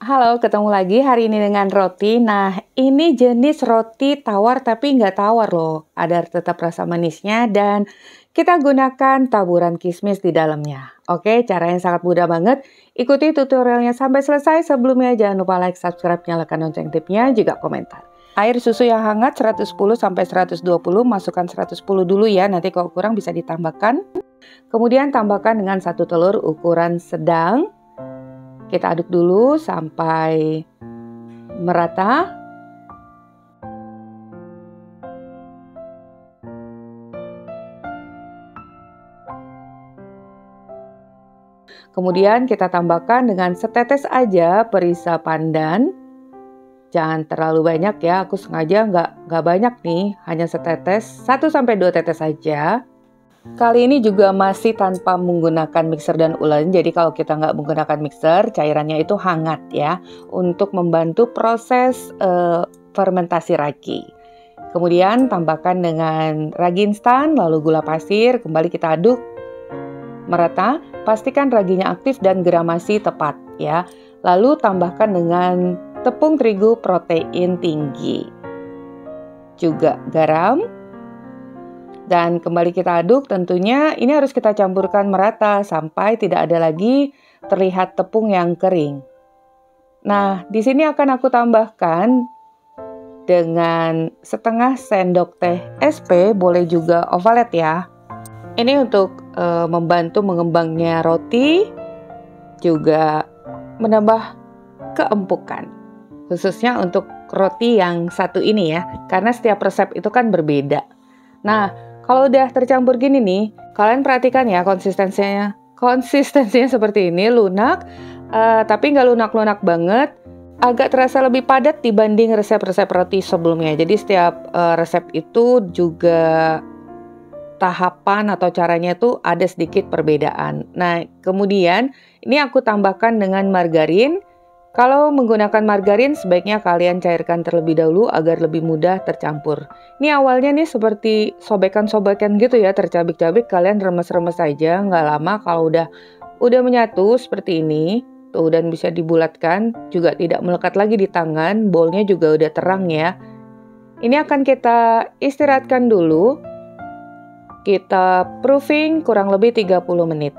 Halo, ketemu lagi hari ini dengan roti. Nah, ini jenis roti tawar tapi nggak tawar loh. Ada tetap rasa manisnya dan kita gunakan taburan kismis di dalamnya. Oke, caranya sangat mudah banget. Ikuti tutorialnya sampai selesai. Sebelumnya jangan lupa like, subscribe, nyalakan lonceng tipnya, juga komentar. Air susu yang hangat 110-120, masukkan 110 dulu ya, nanti kalau kurang bisa ditambahkan. Kemudian tambahkan dengan 1 telur ukuran sedang. Kita aduk dulu sampai merata. Kemudian kita tambahkan dengan setetes aja perisa pandan. Jangan terlalu banyak ya, aku sengaja nggak banyak nih, hanya setetes, 1-2 tetes saja. Kali ini juga masih tanpa menggunakan mixer dan ulen, jadi kalau kita nggak menggunakan mixer, cairannya itu hangat ya, untuk membantu proses fermentasi ragi. Kemudian tambahkan dengan ragi instan, lalu gula pasir, kembali kita aduk merata, pastikan raginya aktif dan gramasi tepat ya. Lalu tambahkan dengan tepung terigu protein tinggi, juga garam. Dan kembali kita aduk, tentunya ini harus kita campurkan merata sampai tidak ada lagi terlihat tepung yang kering. Nah, di sini akan aku tambahkan dengan setengah sendok teh SP, boleh juga ovalet ya. Ini untuk membantu mengembangnya roti, juga menambah keempukan. Khususnya untuk roti yang satu ini ya, karena setiap resep itu kan berbeda. Nah, kalau udah tercampur gini nih, kalian perhatikan ya konsistensinya. Konsistensinya seperti ini, lunak, tapi nggak lunak-lunak banget. Agak terasa lebih padat dibanding resep-resep roti sebelumnya. Jadi setiap resep itu juga tahapan atau caranya itu ada sedikit perbedaan. Nah, kemudian ini aku tambahkan dengan margarin. Kalau menggunakan margarin, sebaiknya kalian cairkan terlebih dahulu agar lebih mudah tercampur. Ini awalnya nih seperti sobekan-sobekan gitu ya, tercabik-cabik, kalian remes-remes saja, nggak lama kalau udah menyatu seperti ini, tuh, dan bisa dibulatkan, juga tidak melekat lagi di tangan, bowlnya juga udah terang ya. Ini akan kita istirahatkan dulu, kita proofing kurang lebih 30 menit.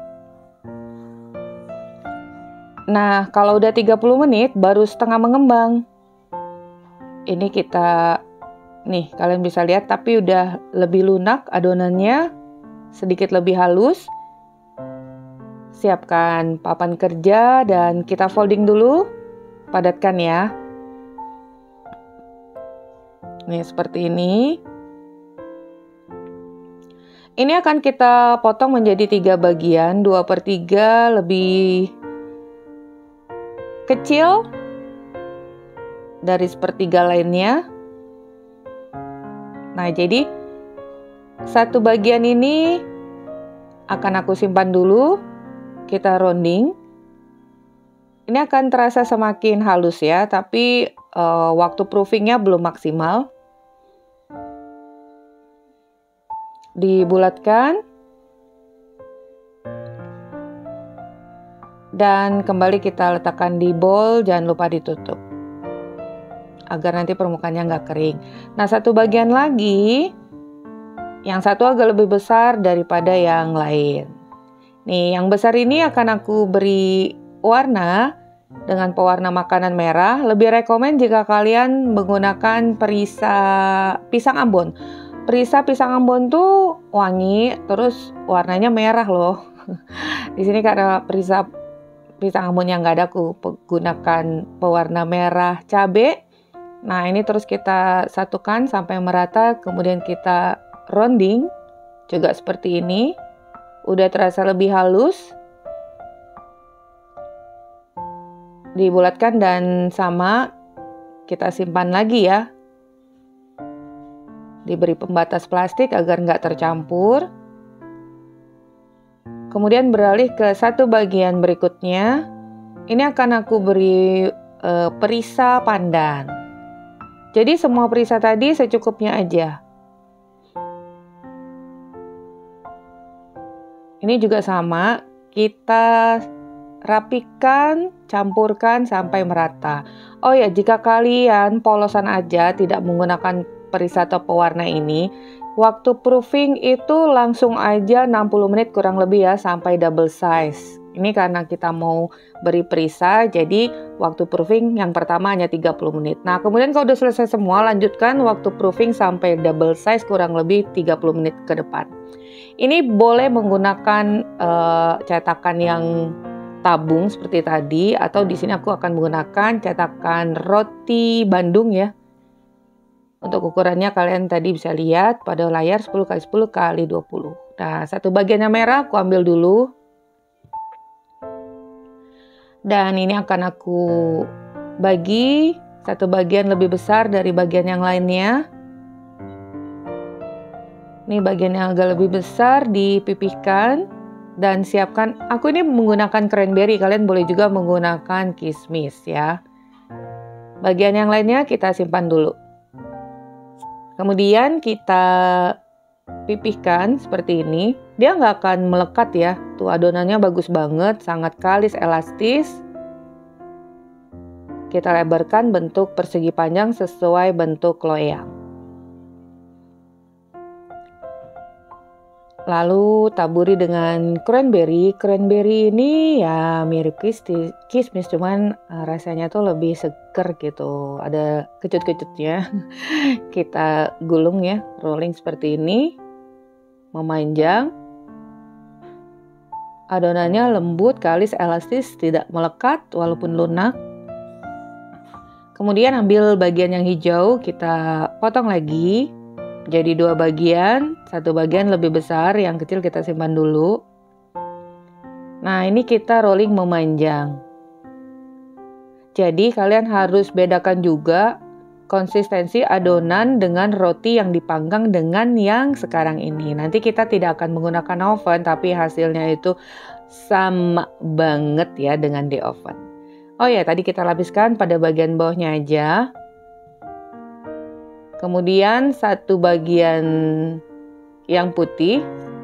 Nah, kalau udah 30 menit baru setengah mengembang. Ini kita, nih kalian bisa lihat tapi udah lebih lunak adonannya, sedikit lebih halus. Siapkan papan kerja dan kita folding dulu, padatkan ya. Nih seperti ini. Ini akan kita potong menjadi 3 bagian, 2/3 lebih kecil dari sepertiga lainnya. Nah, jadi satu bagian ini akan aku simpan dulu. Kita rounding. Ini akan terasa semakin halus ya, tapi waktu proofingnya belum maksimal. Dibulatkan. Dan kembali kita letakkan di bowl, jangan lupa ditutup agar nanti permukaannya nggak kering. Nah, satu bagian lagi, yang satu agak lebih besar daripada yang lain. Nih, yang besar ini akan aku beri warna dengan pewarna makanan merah. Lebih rekomen jika kalian menggunakan perisa pisang Ambon. Perisa pisang Ambon tuh wangi, terus warnanya merah loh. Di sini karena perisa pisang Ambon yang nggak ada, aku gunakan pewarna merah cabai. Nah, ini terus kita satukan sampai merata, kemudian kita rounding juga seperti ini. Udah terasa lebih halus. Dibulatkan dan sama kita simpan lagi ya. Diberi pembatas plastik agar nggak tercampur. Kemudian beralih ke satu bagian berikutnya. Ini akan aku beri perisa pandan. Jadi semua perisa tadi secukupnya aja. Ini juga sama, kita rapikan, campurkan sampai merata. Oh ya, jika kalian polosan aja tidak menggunakan perisai atau pewarna ini, waktu proofing itu langsung aja 60 menit kurang lebih ya, sampai double size. Ini karena kita mau beri perisai, jadi waktu proofing yang pertama hanya 30 menit. Nah, kemudian kalau udah selesai semua, lanjutkan waktu proofing sampai double size kurang lebih 30 menit ke depan. Ini boleh menggunakan cetakan yang tabung seperti tadi, atau di sini aku akan menggunakan cetakan roti Bandung ya. Untuk ukurannya kalian tadi bisa lihat pada layar 10x10x20. Nah, satu bagian yang merah aku ambil dulu. Dan ini akan aku bagi satu bagian lebih besar dari bagian yang lainnya. Ini bagian yang agak lebih besar dipipihkan dan siapkan. Aku ini menggunakan cranberry, kalian boleh juga menggunakan kismis ya. Bagian yang lainnya kita simpan dulu. Kemudian kita pipihkan seperti ini. Dia nggak akan melekat ya. Tuh adonannya bagus banget, sangat kalis, elastis. Kita lebarkan bentuk persegi panjang sesuai bentuk loyang. Lalu taburi dengan cranberry. Cranberry ini ya mirip kismis, cuman rasanya tuh lebih seger gitu. Ada kecut-kecutnya. Kita gulung ya, rolling seperti ini. Memanjang. Adonannya lembut, kalis, elastis, tidak melekat walaupun lunak. Kemudian ambil bagian yang hijau, kita potong lagi. Jadi dua bagian, satu bagian lebih besar, yang kecil kita simpan dulu. Nah, ini kita rolling memanjang. Jadi kalian harus bedakan juga konsistensi adonan dengan roti yang dipanggang dengan yang sekarang ini. Nanti kita tidak akan menggunakan oven, tapi hasilnya itu sama banget ya dengan di oven. Oh ya, tadi kita lapiskan pada bagian bawahnya aja. Kemudian satu bagian yang putih.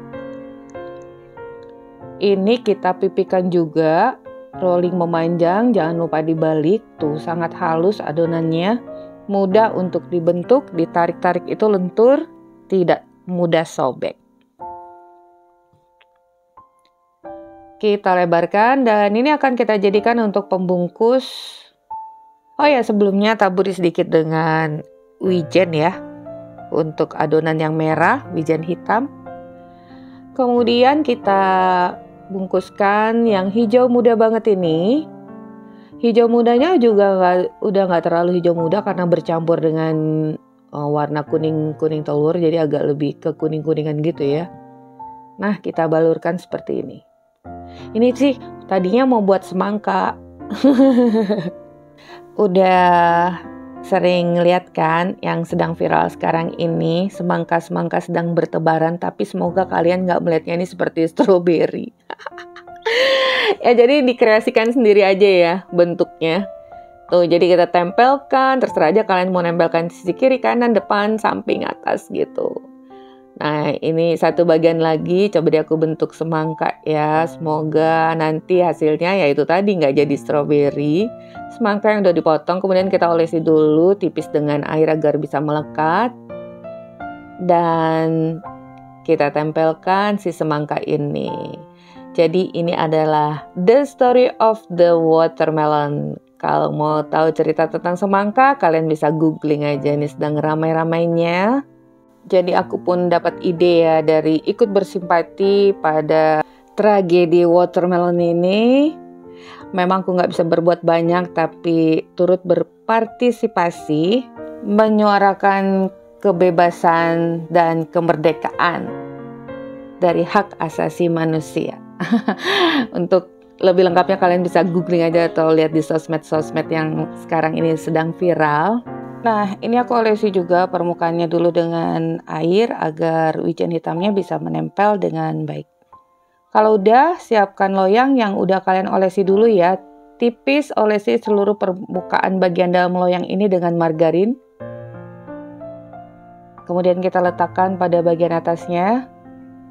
Ini kita pipihkan juga, rolling memanjang, jangan lupa dibalik. Tuh, sangat halus adonannya. Mudah untuk dibentuk, ditarik-tarik itu lentur, tidak mudah sobek. Kita lebarkan dan ini akan kita jadikan untuk pembungkus. Oh ya, sebelumnya taburi sedikit dengan wijen ya, untuk adonan yang merah, wijen hitam. Kemudian kita bungkuskan yang hijau muda banget ini. Hijau mudanya juga udah nggak terlalu hijau muda karena bercampur dengan warna kuning telur, jadi agak lebih ke kuning-kuningan gitu ya. Nah, kita balurkan seperti ini. Ini sih tadinya mau buat semangka. Udah sering lihat kan yang sedang viral sekarang ini, semangka-semangka sedang bertebaran, tapi semoga kalian nggak melihatnya ini seperti stroberi. Ya, jadi dikreasikan sendiri aja ya bentuknya. Tuh, jadi kita tempelkan, terserah aja kalian mau nempelkan sisi kiri, kanan, depan, samping, atas gitu. Nah, ini satu bagian lagi, coba deh aku bentuk semangka ya. Semoga nanti hasilnya ya itu tadi nggak jadi stroberi. Semangka yang udah dipotong, kemudian kita olesi dulu tipis dengan air agar bisa melekat. Dan kita tempelkan si semangka ini. Jadi ini adalah the story of the watermelon. Kalau mau tahu cerita tentang semangka, kalian bisa googling aja, ini sedang ramai-ramainya. Jadi aku pun dapat ide ya dari ikut bersimpati pada tragedi watermelon ini. Memang aku nggak bisa berbuat banyak, tapi turut berpartisipasi, menyuarakan kebebasan dan kemerdekaan dari hak asasi manusia. Untuk lebih lengkapnya kalian bisa googling aja atau lihat di sosmed-sosmed yang sekarang ini sedang viral. Nah, ini aku olesi juga permukaannya dulu dengan air agar wijen hitamnya bisa menempel dengan baik. Kalau udah, siapkan loyang yang udah kalian olesi dulu ya. Tipis olesi seluruh permukaan bagian dalam loyang ini dengan margarin. Kemudian kita letakkan pada bagian atasnya.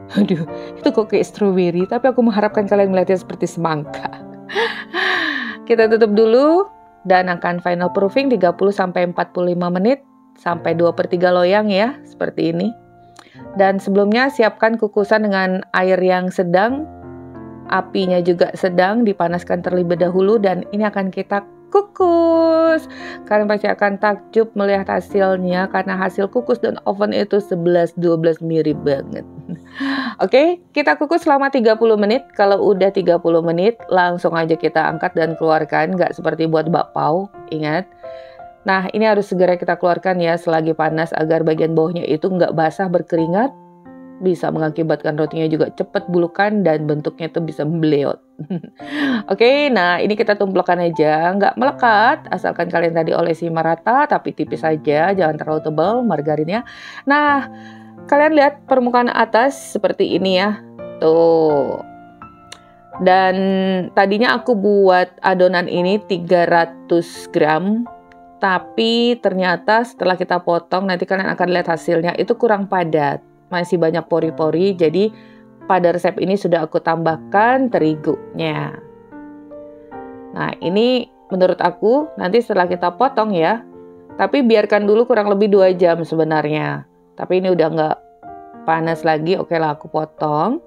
Aduh, itu kok kayak strawberry, tapi aku mengharapkan kalian melihatnya seperti semangka. Kita tutup dulu dan akan final proofing 30-45 menit sampai 2/3 loyang ya, seperti ini. Dan sebelumnya siapkan kukusan dengan air yang sedang, apinya juga sedang, dipanaskan terlebih dahulu dan ini akan kita kukus. Kalian pasti akan takjub melihat hasilnya karena hasil kukus dan oven itu 11-12 mirip banget. Oke, kita kukus selama 30 menit. Kalau udah 30 menit, langsung aja kita angkat dan keluarkan. Nggak seperti buat bakpao, ingat. Nah, ini harus segera kita keluarkan ya selagi panas agar bagian bawahnya itu nggak basah berkeringat. Bisa mengakibatkan rotinya juga cepat bulukan dan bentuknya itu bisa membeleot. Oke, nah ini kita tumplokkan aja, nggak melekat, asalkan kalian tadi olesi merata, tapi tipis saja, jangan terlalu tebal margarinnya. Nah, kalian lihat permukaan atas seperti ini ya, tuh. Dan tadinya aku buat adonan ini 300 gram, tapi ternyata setelah kita potong, nanti kalian akan lihat hasilnya, itu kurang padat. Masih banyak pori-pori, jadi pada resep ini sudah aku tambahkan terigunya. Nah, ini menurut aku nanti setelah kita potong ya, tapi biarkan dulu kurang lebih 2 jam sebenarnya. Tapi ini udah nggak panas lagi, oke lah aku potong.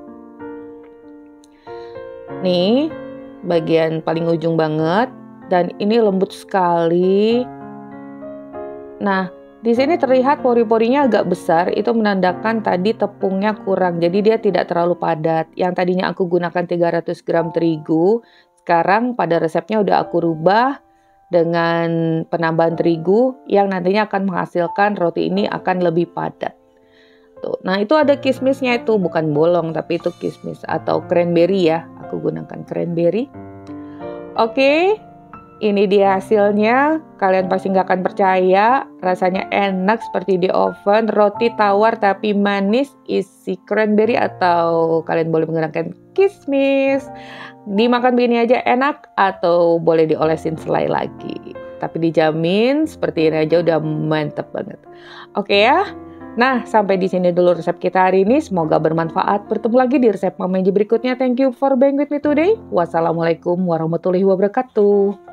Nih, bagian paling ujung banget, dan ini lembut sekali. Nah, di sini terlihat pori-porinya agak besar, itu menandakan tadi tepungnya kurang, jadi dia tidak terlalu padat. Yang tadinya aku gunakan 300 gram terigu, sekarang pada resepnya udah aku rubah dengan penambahan terigu yang nantinya akan menghasilkan roti ini akan lebih padat. Tuh. Nah, itu ada kismisnya itu, bukan bolong, tapi itu kismis atau cranberry ya, aku gunakan cranberry. Oke. Ini dia hasilnya, kalian pasti nggak akan percaya, rasanya enak seperti di oven, roti tawar tapi manis, isi cranberry atau kalian boleh menggunakan kismis. Dimakan begini aja enak atau boleh diolesin selai lagi. Tapi dijamin seperti ini aja udah mantep banget. Oke ya, nah sampai di sini dulu resep kita hari ini, semoga bermanfaat. Bertemu lagi di resep Mama Enji berikutnya. Thank you for being with me today. Wassalamualaikum warahmatullahi wabarakatuh.